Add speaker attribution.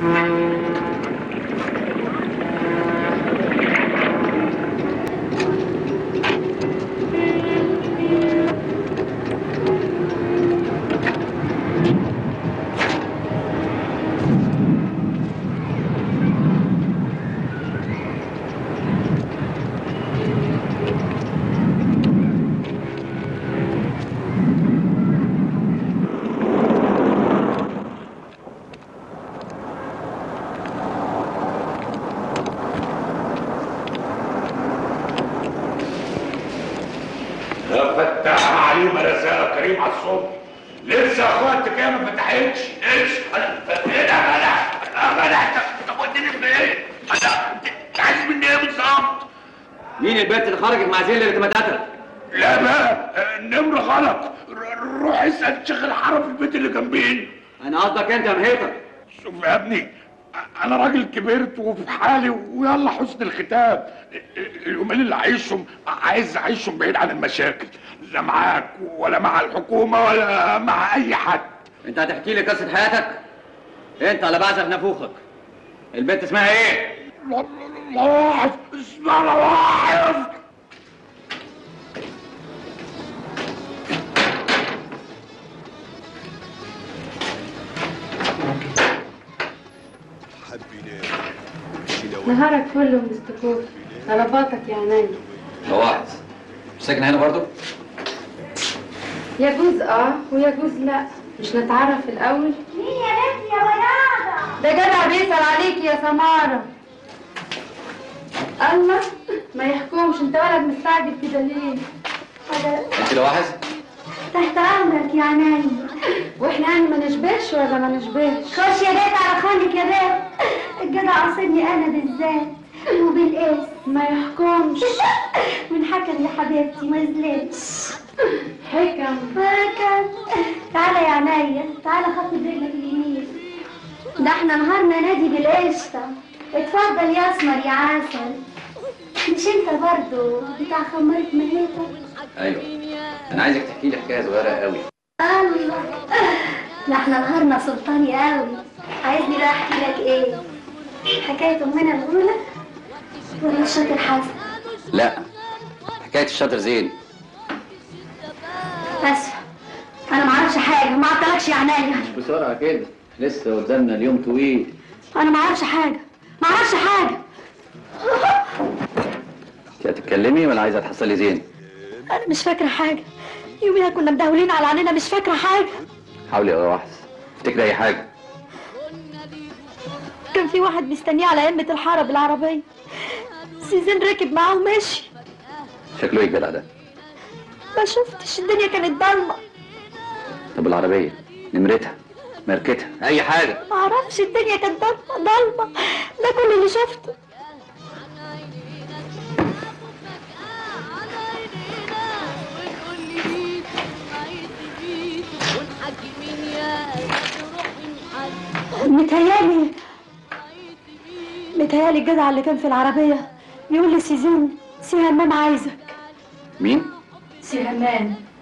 Speaker 1: لسه اخواتك يا ما فتحتش. ايش؟ انا طب وديني فين؟ انت عايز مني ايه بالظبط؟
Speaker 2: مين البنت اللي خرجت مع زين اللي اتقتلت؟
Speaker 1: لا بقى النمر غلط. روح اسال شيخ الحاره في البيت اللي جنبين.
Speaker 2: انا قصدك انت يا مهيطه.
Speaker 1: شوف يا ابني، انا راجل كبرت وفي حالي، ويلا حسن الختام. اليومين اللي عايز اعيشهم بعيد عن المشاكل، لا معاك ولا مع الحكومه ولا مع اي حد.
Speaker 2: انت هتحكي لي قصه حياتك؟ انت على بعزق نافوخك. البنت اسمها ايه؟
Speaker 1: لواحظ. اسمها لواحظ.
Speaker 3: نهارك كله مستكور. طلباتك يا عيني.
Speaker 2: لواحظ ساكن هنا برضو؟
Speaker 3: يجوز ويجوز لا. مش نتعرف الاول؟
Speaker 4: مين يا بنتي يا بياضة؟
Speaker 3: ده جدع بيسأل عليكي يا سمارة. الله ما يحكمش. انت ولد مستعجل كده ليه؟
Speaker 2: انت لواحظ؟
Speaker 4: تحت امرك يا عيني.
Speaker 3: واحنا يعني ما نشبهش ولا ما نشبهش؟
Speaker 4: خش يا بيت على خانك يا بيت. الجدع قصدني انا بالذات وبالاسم.
Speaker 3: ما يحكمش.
Speaker 4: من حكم يا حبيبتي ما يزلتش.
Speaker 3: حكم.
Speaker 4: تعالى يا عينيا، تعالى خط برجلك اليمين. ده احنا نهارنا نادي بالقشطه. اتفضل يا اسمر يا عسل. مش انت برضو بتاع خمرة مهيطة؟
Speaker 2: ايوه. انا عايزك تحكي لي حكايه صغيره قوي.
Speaker 4: الله، ده احنا نهارنا سلطاني قوي. عايزني بقى احكي لك ايه؟ حكايه امنا الاولى ولا الشاطر حسن؟
Speaker 2: لا، حكايه الشاطر زين.
Speaker 4: اسفه، انا ما اعرفش حاجه. ما عطلكش يا عينيا.
Speaker 2: مش بسرعه كده، لسه قدامنا اليوم طويل.
Speaker 4: انا ما اعرفش حاجه، ما اعرفش حاجه.
Speaker 2: انت هتتكلمي ولا عايزه تحصلي زين؟
Speaker 4: انا مش فاكره حاجه. يوميها كنا مدهولين على عينينا. مش فاكره حاجه.
Speaker 2: حاولي يا لواحظ افتكري اي حاجه.
Speaker 4: كان في واحد مستنيه على قمه الحاره بالعربيه. زين ركب معاه ومشي.
Speaker 2: شكله ايه الجدع ده؟
Speaker 4: ما شفتش، الدنيا كانت ضلمه.
Speaker 2: طب العربيه نمرتها ماركتها اي حاجه؟
Speaker 4: ما اعرفش، الدنيا كانت ضلمه. ده كل اللي شفته. متهيالي الجدع اللي كان في العربيه يقول لي سي همام عايزك.
Speaker 2: مين؟
Speaker 3: سي همام.